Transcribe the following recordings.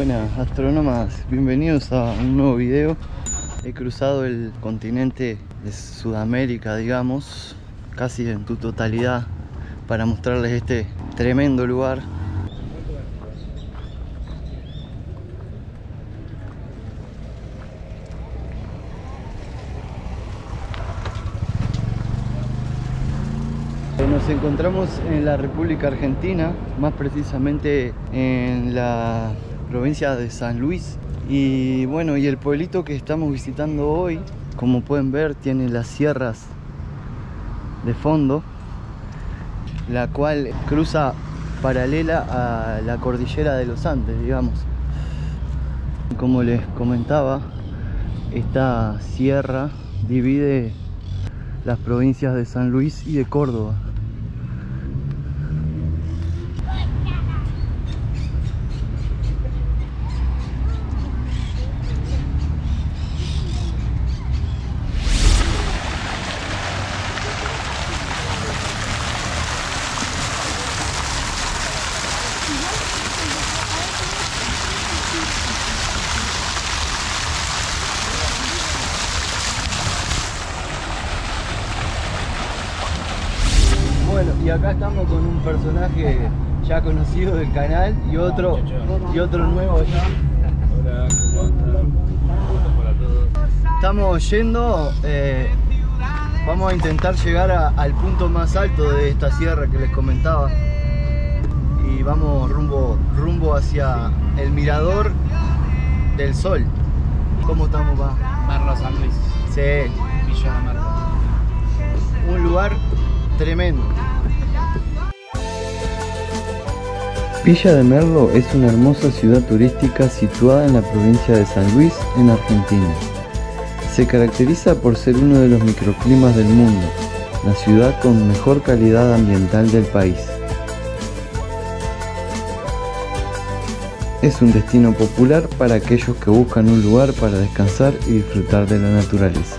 Buenas astrónomas, bienvenidos a un nuevo video. He cruzado el continente de Sudamérica, digamos, casi en su totalidad, para mostrarles este tremendo lugar. Nos encontramos en la República Argentina, más precisamente en la provincia de San Luis. Y bueno, y el pueblito que estamos visitando hoy, como pueden ver, tiene las sierras de fondo, la cual cruza paralela a la cordillera de los Andes, digamos. Como les comentaba, esta sierra divide las provincias de San Luis y de Córdoba. Bueno, y acá estamos con un personaje ya conocido del canal y otro nuevo allá. Hola, ¿cómo están? Hola a todos. Estamos yendo, vamos a intentar llegar al punto más alto de esta sierra que les comentaba. Y vamos rumbo hacia el mirador del sol. ¿Cómo estamos, pa? Merlo San Luis. Sí, Villa de Merlo. un lugar tremendo. Villa de Merlo es una hermosa ciudad turística situada en la provincia de San Luis, en Argentina. Se caracteriza por ser uno de los microclimas del mundo, la ciudad con mejor calidad ambiental del país. Es un destino popular para aquellos que buscan un lugar para descansar y disfrutar de la naturaleza.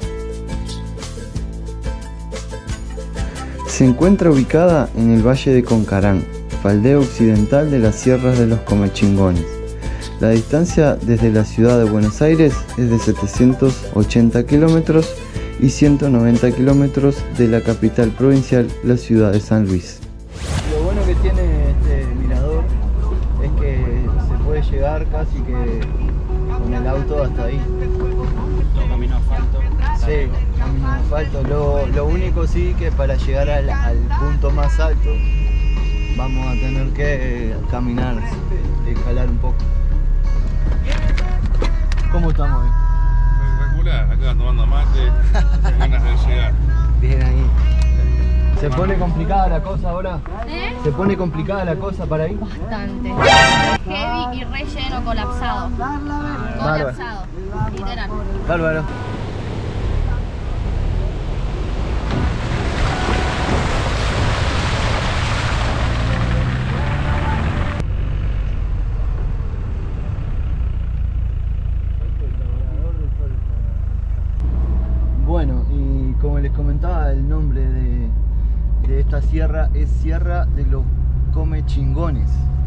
Se encuentra ubicada en el Valle de Concarán, faldeo occidental de las sierras de los Comechingones. La distancia desde la ciudad de Buenos Aires es de 780 kilómetros y 190 kilómetros de la capital provincial, la ciudad de San Luis. Lo bueno que tiene este mirador es que se puede llegar casi que con el auto hasta ahí. Todo camino asfalto. Sí, camino asfalto. Lo único sí que para llegar al punto más alto vamos a tener que caminar, escalar un poco. ¿Cómo estamos hoy? Espectacular, acá tomando mate, con ganas de llegar. Bien ahí. ¿Se pone complicada la cosa ahora? ¿Se pone complicada la cosa para ir? Bastante. Heavy y relleno colapsado. Colapsado, literal. Bárbaro. Bueno, y como les comentaba, el nombre de esta sierra es Sierra de los Comechingones,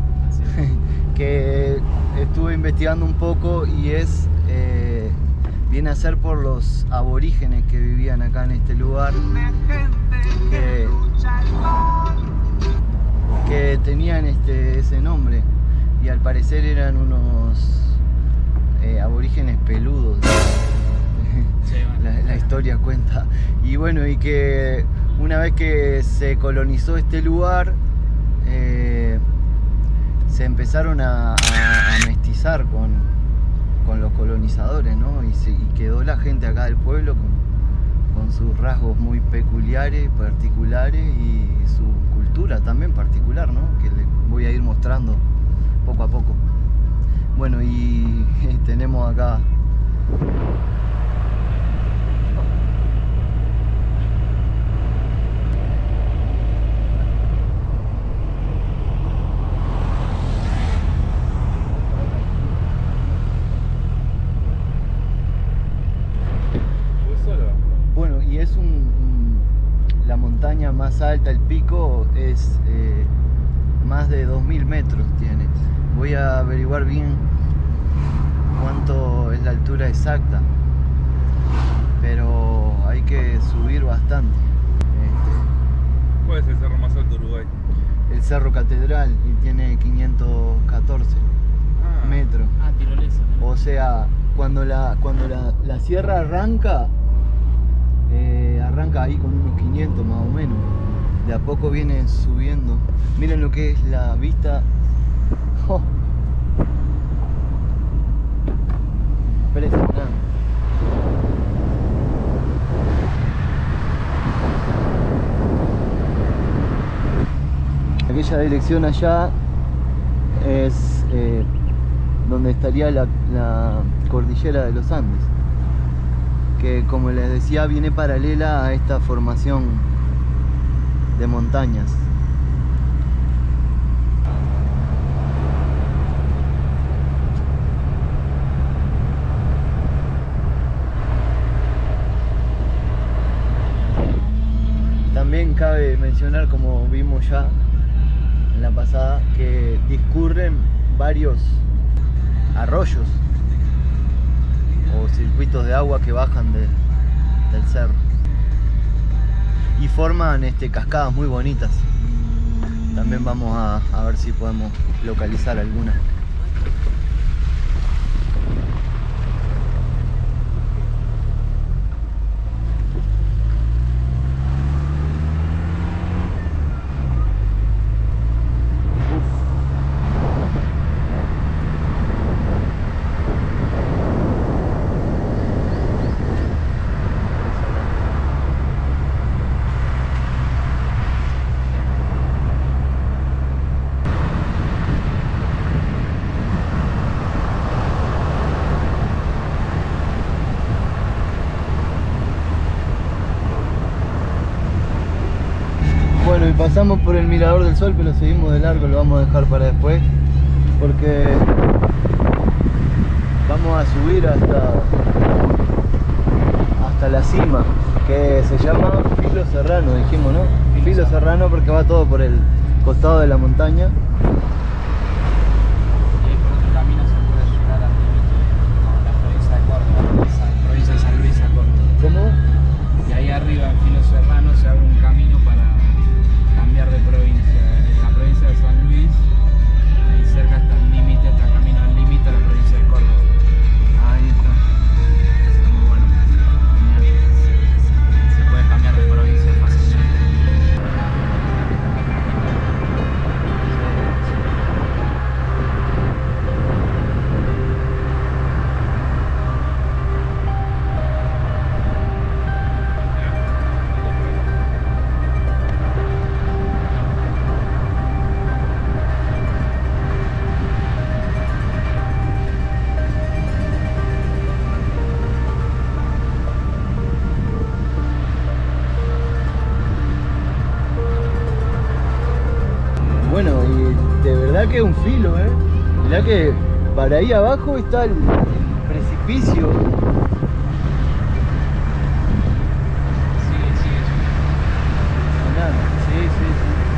que estuve investigando un poco y viene a ser por los aborígenes que vivían acá en este lugar, que tenían ese nombre, y al parecer eran unos aborígenes peludos. La historia cuenta. Y bueno, y que una vez que se colonizó este lugar, se empezaron a mestizar con los colonizadores, ¿no? Y quedó la gente acá del pueblo con sus rasgos muy peculiares, particulares, y su cultura también particular, ¿no? Que les voy a ir mostrando poco a poco. Bueno, y tenemos acá la montaña más alta, el pico, es más de 2000 metros tiene. Voy a averiguar bien cuánto es la altura exacta, pero hay que subir bastante. ¿Cuál es el cerro más alto de Uruguay? El Cerro Catedral, y tiene 514 metros. Ah, tirolesa, ¿no? O sea, cuando la sierra arranca, arranca ahí con unos 500 más o menos. De a poco viene subiendo. Miren lo que es la vista. ¡Oh! Impresionante. Aquella dirección allá es donde estaría la cordillera de los Andes, que como les decía viene paralela a esta formación de montañas. También cabe mencionar, como vimos ya en la pasada, que discurren varios arroyos o circuitos de agua que bajan del cerro y forman cascadas muy bonitas. También vamos a ver si podemos localizar alguna. Bueno, y pasamos por el Mirador del Sol, pero seguimos de largo, lo vamos a dejar para después, porque vamos a subir hasta la cima, que se llama Filo Serrano, dijimos, ¿no? Filo Serrano, porque va todo por el costado de la montaña. Y ahí por otro camino se puede llegar al límite con la provincia de Córdoba, la provincia de San Luis a Córdoba. ¿Cómo? Y ahí arriba en Filo Serrano se abre un camino para cambiar de provincia. En la provincia de San Luis, ahí cerca está el límite, está camino al límite a la provincia de Córdoba. Ahí está. Está muy bueno. Genial. Se puede cambiar de provincia fácilmente. Bueno, y de verdad que es un filo, mirá que para ahí abajo está el precipicio. Sigue. Sí.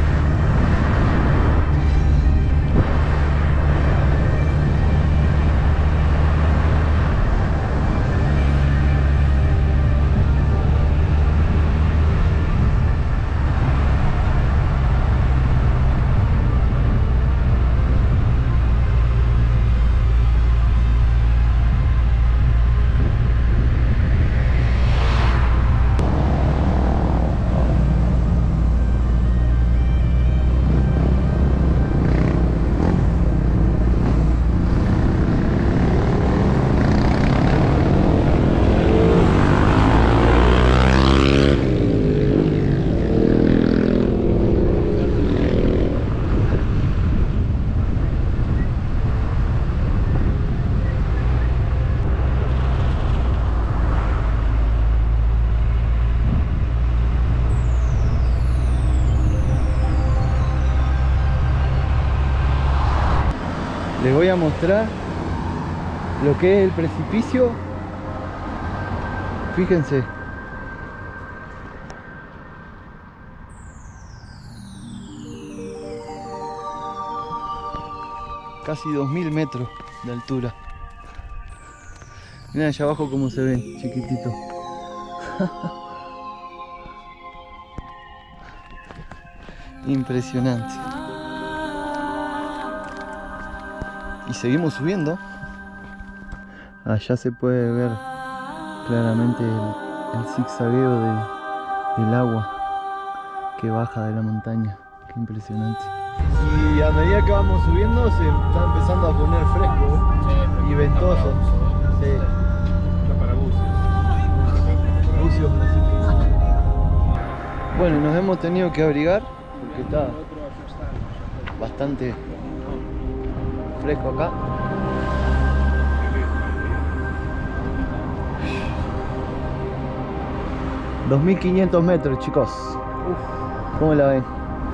Les voy a mostrar lo que es el precipicio. Fíjense. casi 2000 metros de altura. Miren allá abajo cómo se ve, chiquitito. Impresionante. Y seguimos subiendo. Allá se puede ver claramente el zigzagueo del agua que baja de la montaña. Qué impresionante. Y a medida que vamos subiendo se está empezando a poner fresco, ¿eh? Y ventoso. Sí. Está para Bucios. Bueno, nos hemos tenido que abrigar porque está bastante fresco acá. 2500 metros, chicos. ¿Cómo la ven?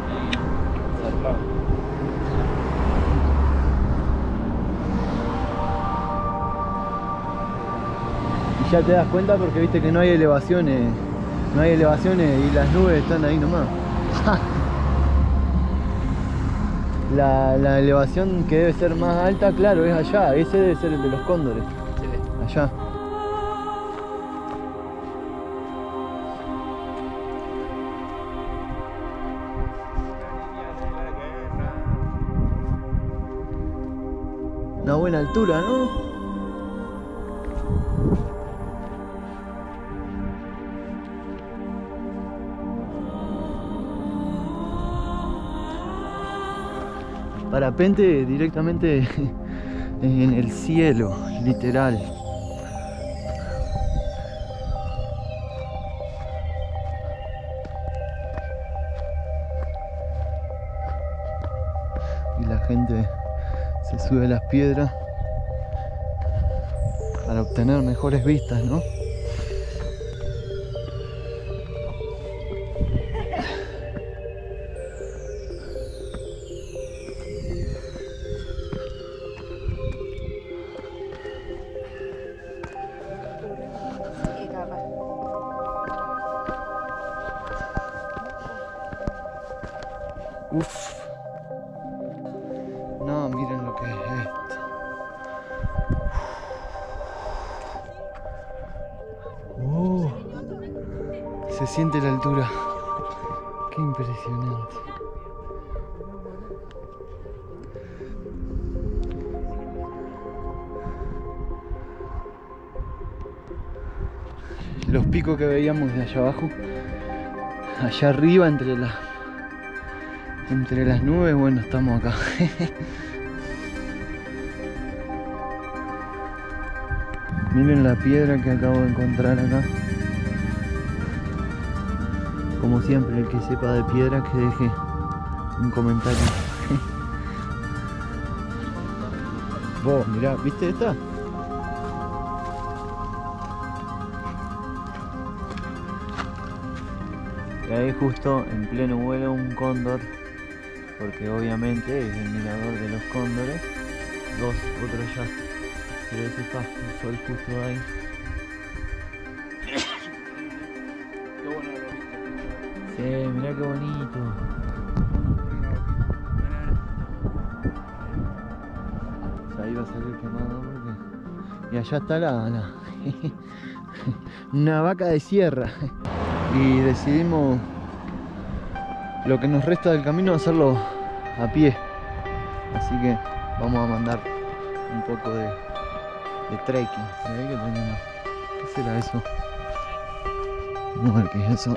Y ya te das cuenta porque viste que no hay elevaciones. No hay elevaciones y las nubes están ahí nomás. La elevación que debe ser más alta, claro, es allá. Ese debe ser el de los cóndores. Allá. Una buena altura, ¿no? Parapente directamente en el cielo, literal. Y la gente se sube a las piedras para obtener mejores vistas, ¿no? Uf. No, miren lo que es esto. Se siente la altura. Qué impresionante. Los picos que veíamos de allá abajo, allá arriba entre las nubes, bueno, estamos acá. Miren la piedra que acabo de encontrar acá. Como siempre, el que sepa de piedra que deje un comentario. Vos, mirá, ¿viste esta? Y ahí justo en pleno vuelo un cóndor, porque obviamente es el mirador de los cóndores. Dos, otro ya, pero ese está el sol justo ahí. Sí, mirá qué bonito. O sea, ahí va a salir quemado porque... Y allá está la una vaca de sierra. Y decidimos lo que nos resta del camino hacerlo a pie. Así que vamos a mandar un poco de trekking. Mirá que tenemos. ¿Qué será eso? Vamos a ver qué es eso.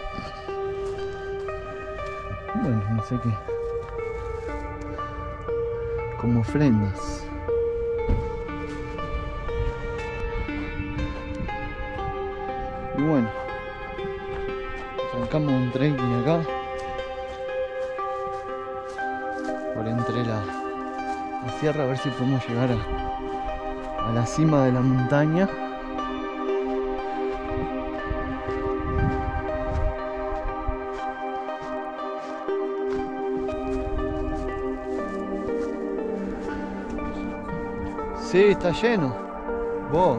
Bueno, no sé qué. Como ofrendas. Y bueno, arrancamos un trekking acá por entre la sierra, a ver si podemos llegar a la cima de la montaña. Sí, está lleno. Vos.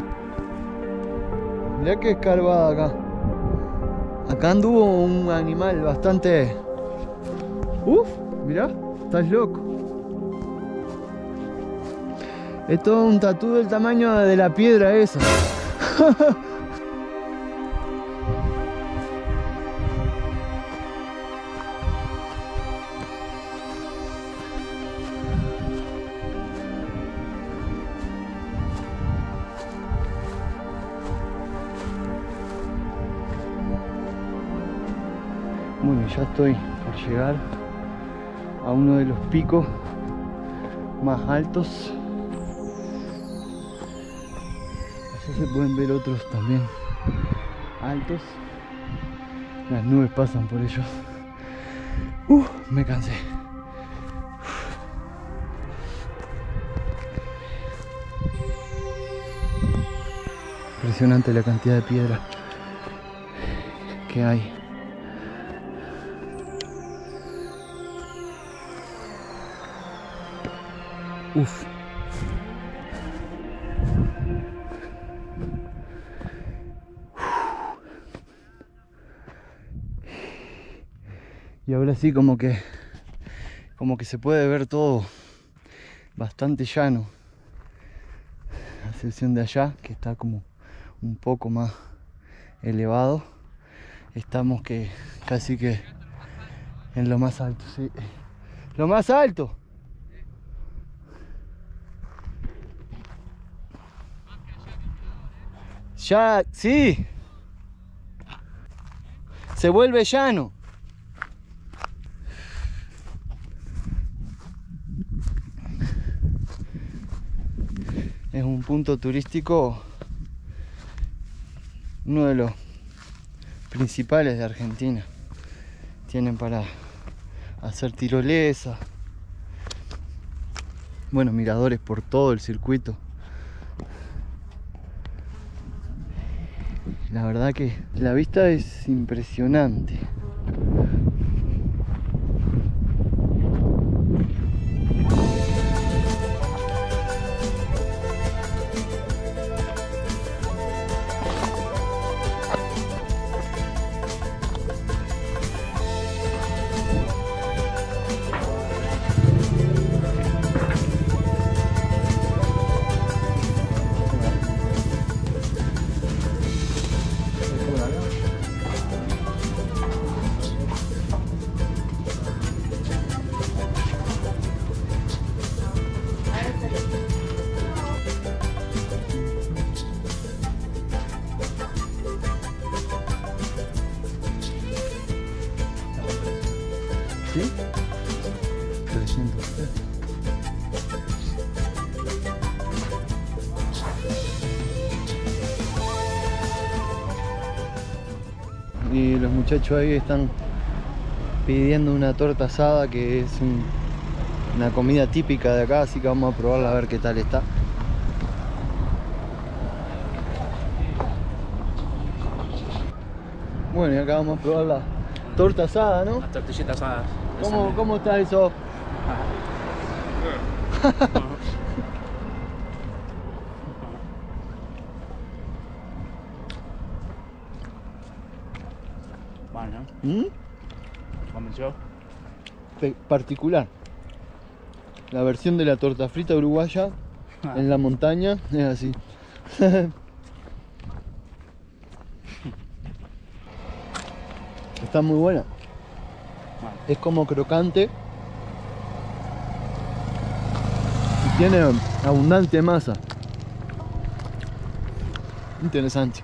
Mirá que escarbada acá. Acá anduvo un animal bastante... Uf, mirá, estás loco. Es todo un tatú del tamaño de la piedra esa. Bueno, ya estoy por llegar a uno de los picos más altos. Allá se pueden ver otros también altos. Las nubes pasan por ellos. Me cansé. Impresionante la cantidad de piedra que hay. Y ahora sí como que se puede ver todo bastante llano, a excepción de allá que está como un poco más elevado. Estamos que casi que en lo más alto, sí. Lo más alto. Ya, sí. Se vuelve llano. Es un punto turístico, uno de los principales de Argentina. Tienen para hacer tirolesa, bueno, miradores por todo el circuito. La verdad que la vista es impresionante. ¿Sí? 300 pesos. Y los muchachos ahí están pidiendo una torta asada, que es una comida típica de acá, así que vamos a probarla a ver qué tal está. Bueno, y acá vamos a probar la torta asada, ¿no? Las tortillitas asadas. ¿Cómo está eso? Bueno, ¿convenció? Particular. La versión de la torta frita uruguaya en la montaña es así. Está muy buena. Es como crocante y tiene abundante masa. Interesante.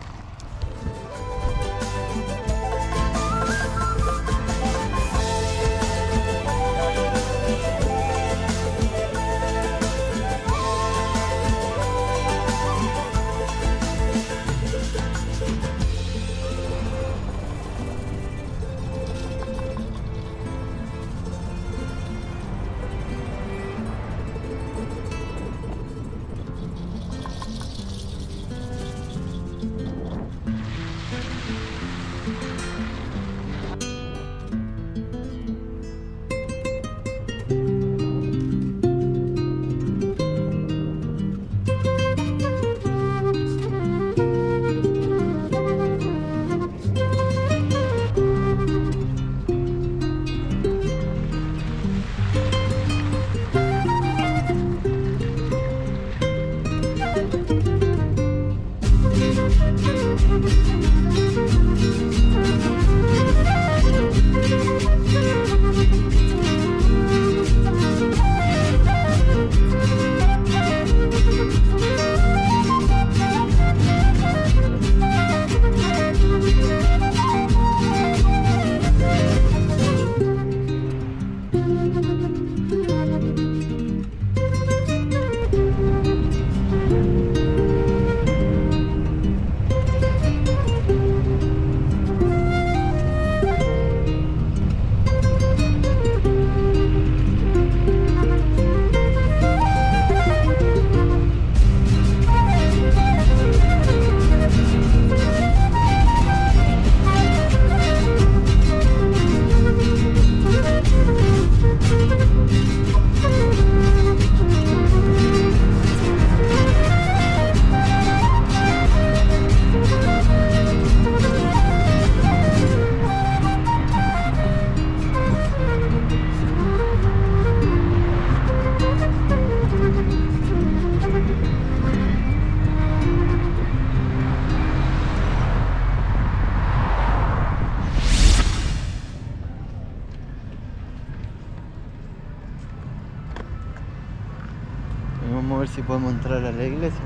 Vamos a ver si podemos entrar a la iglesia.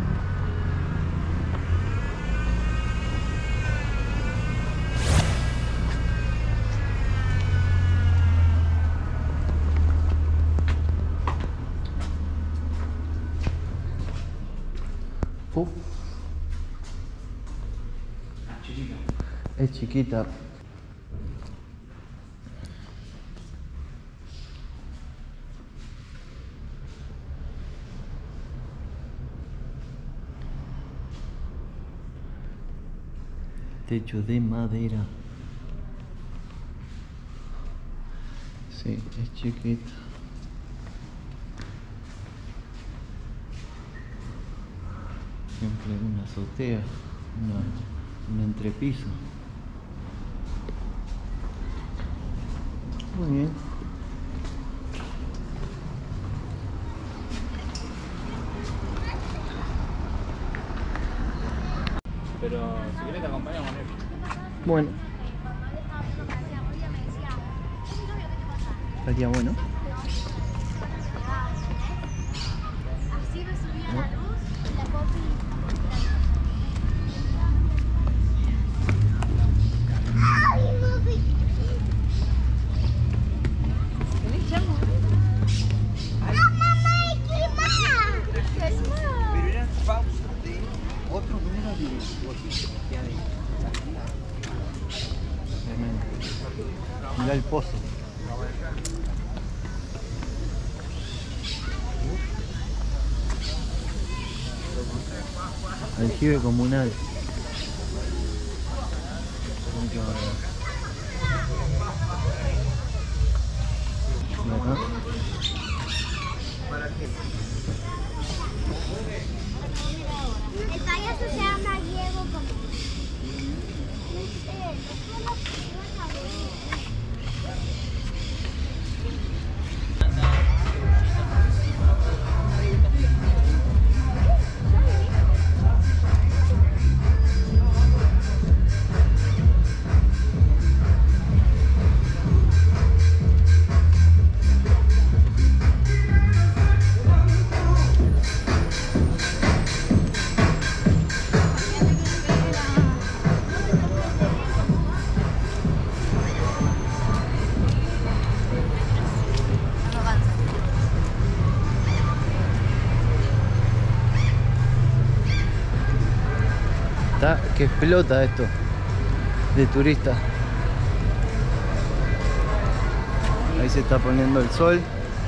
Uf. Es chiquita. Techo de madera. Sí, es chiquita. Siempre una azotea, un entrepiso. Muy bien. Pero si querés te acompañamos, ¿no? Bueno. Estaría bueno. Así recibía la luz y la copia. Pero eran pausas de otro número de botellas que hay. Tremendo. Mirá el pozo. Aljibe comunal. Y acá. El payaso se llama Diego como... Está que explota esto de turistas. Ahí se está poniendo el sol.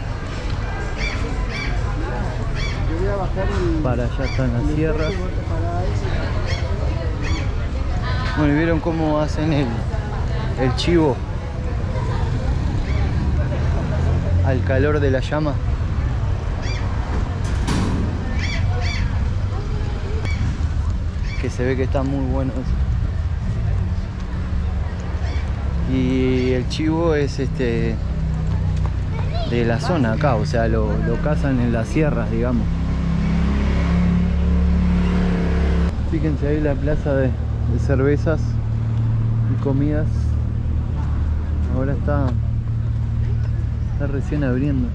Para allá están las sierras. Bueno, ¿y vieron cómo hacen el chivo al calor de la llama? Que se ve que está muy bueno eso. Y el chivo es de la zona acá, o sea, lo cazan en las sierras, digamos. Fíjense ahí la plaza de de cervezas y comidas. Ahora está recién abriendo.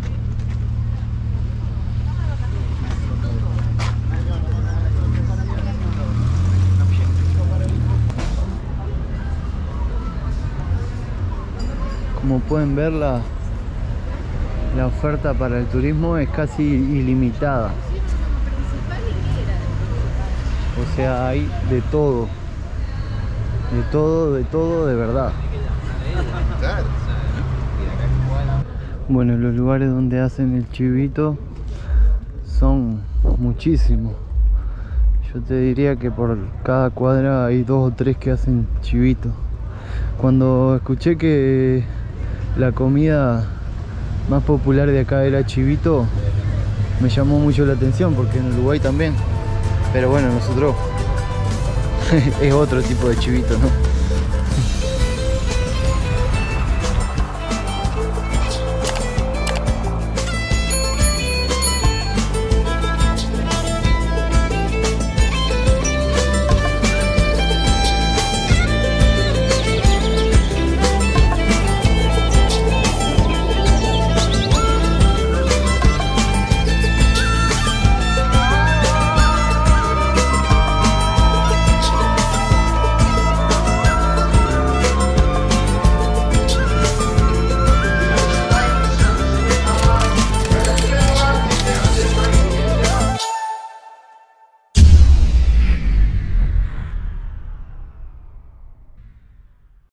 Como pueden ver, la oferta para el turismo es casi ilimitada. O sea, hay de todo. De todo, de todo, de verdad. Bueno, los lugares donde hacen el chivito son muchísimos. Yo te diría que por cada cuadra hay 2 o 3 que hacen chivito. Cuando escuché que la comida más popular de acá era chivito, me llamó mucho la atención, porque en Uruguay también. Pero bueno, nosotros es otro tipo de chivito, ¿no?